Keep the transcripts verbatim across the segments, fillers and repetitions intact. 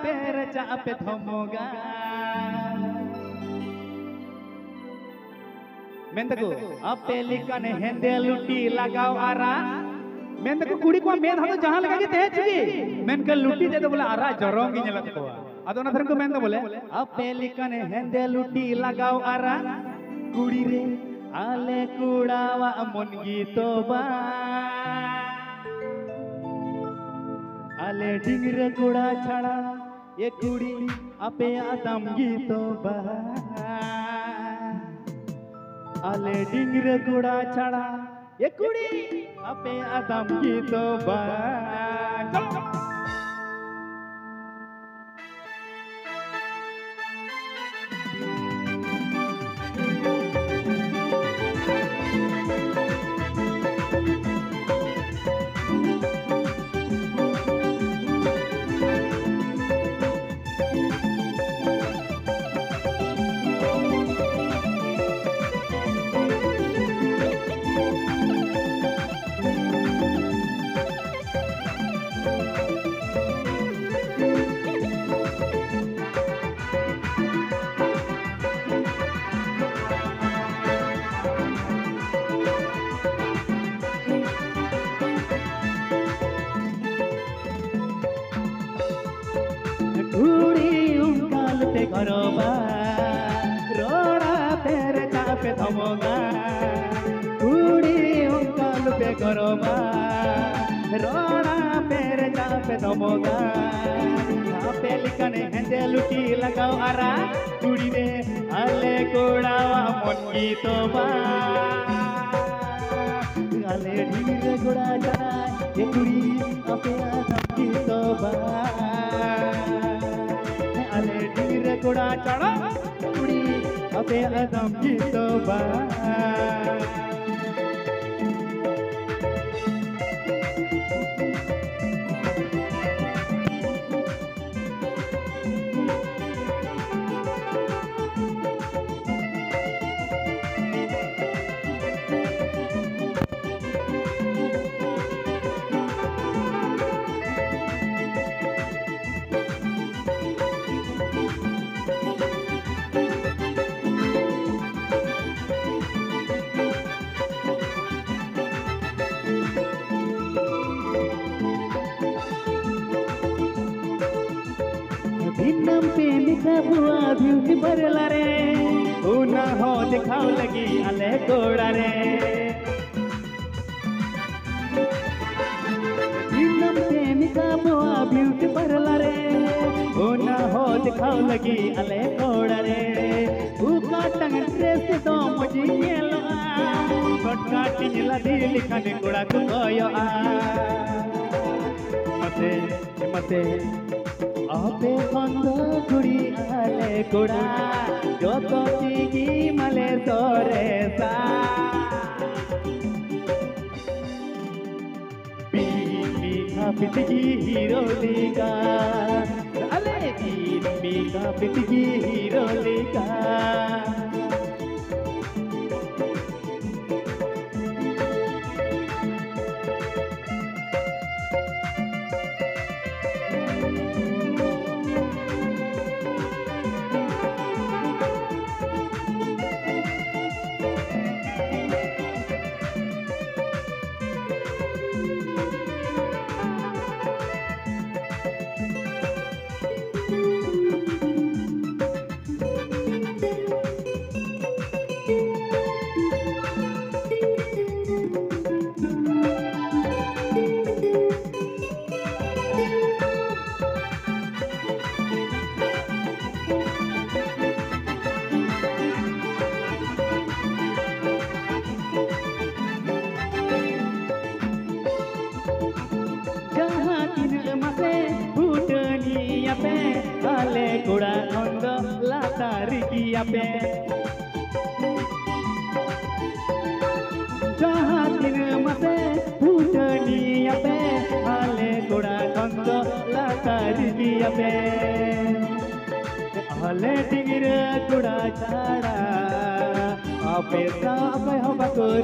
पेरचा पे थमोगा मेंदको अपे लिकन हेंदे लुटी लगाओ आरा मेंदको कुड़ी को मेन हतो जहां लगा के तेज की मेन के लुटी दे तो बोले आरा जरोंगी नेलत को अदो ना थरन को मेन बोले अपे लिकन हेंदे लुटी लगाओ आरा कुड़ी रे आले कुड़ावा मन गीतो बा आले डिंगरे कुड़ा छड़ा ये कुड़ी अपे आदम गीतो बा आले डिंगरे कुड़ा छड़ा ये कुड़ी अपे आदम गीतो बा घरोबा रोड़ा पेर चापे थमोगा कुड़ी उंकाल पे घरोबा रोड़ा पेर चापे थमोगा आपे लिखने हेंदे लुटी लगाओ आरा कुड़ी रे आले कोड़ावा मन गीतो बा आले ढीरे कोड़ा चढ़ा ये कुड़ी आपे आदम गीतो बा आले ढीरे कोड़ा चढ़ा कुड़ी अपे आदम गीतो बा भिन्नम पे लिखा हुआ ब्यूटी बरला रे उना हो दिखाओ लगी आले कोड़ा रे भिन्नम पे लिखा हुआ ब्यूटी बरला रे उना हो दिखाओ लगी आले कोड़ा रे उका टंग ड्रेस तो मुझे ये लो फटका टिंगला दी लिखने कोड़ा को यो आ मते मते आपे बंद कुड़ी आले कुड़ा जो तो तीगी मले तोरे सा बीमी का पितगी हीरो लीगा आले बीमी का पितगी हीरो लीगा आले कुड़ा खंड लातारी किया पे जहाँ दिन मते फूटनिया पे आले कुड़ा खंड लातारी किया पे आले डिंगरे कुड़ा चाड़ा आपे सब हो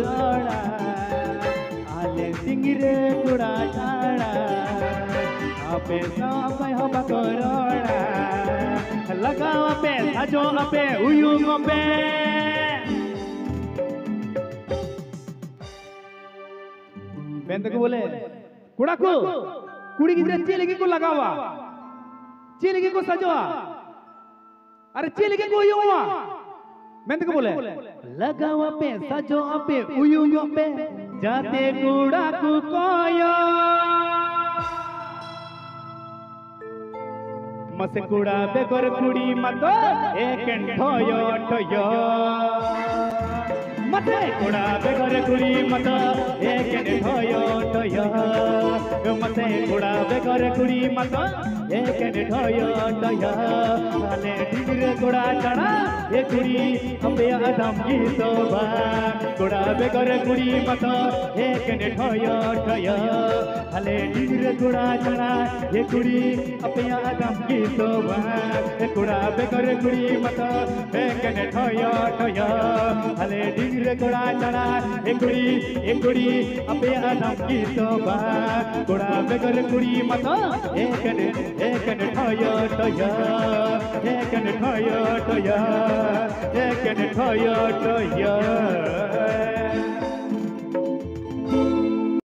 बकुराड़ा आले डिंगरे कुड़ा चाड़ा अपे सापय हो बकरोड़ा लगाओ अपे साजो अपे उयुंग अपे बेंत को बोले कुड़ा को कुड़ी गिद्रे चे लगी को लगावा चे लगी को सजवा अरे चे लगी को उयुंगा बेंत को बोले लगाओ अपे साजो अपे उयुंग अपे जाते कुड़ा को कोयो मसे कुड़ा बेगर कुड़ी मत एक ठोयो ठोयो मसे कुड़ा बेगर कुड़ी मत एक ठोयो ठोयो मसे कुड़ा बेगर कुड़ी मत एक ठोयो ठोयो आले डिगरे कुड़ा चढ़ा ये कुड़ी अपे आदम की शोभा कुड़ा बेगर कुड़ी मत एक ठोयो ठोयो आले डिगरे कुड़ा चढ़ा ये कुड़ी अपे आदम की शोभा कुड़ा बेगर कुड़ी मत एक ठोयो ठोयो आले डिगरे कुड़ा चढ़ा ये कुड़ी ये कुड़ी अपे आदम की शोभा कुड़ा बेगर कुड़ी मत एक एक ठोयो ठोयो एक ठोयो ठोयो एक ठोयो ठोयो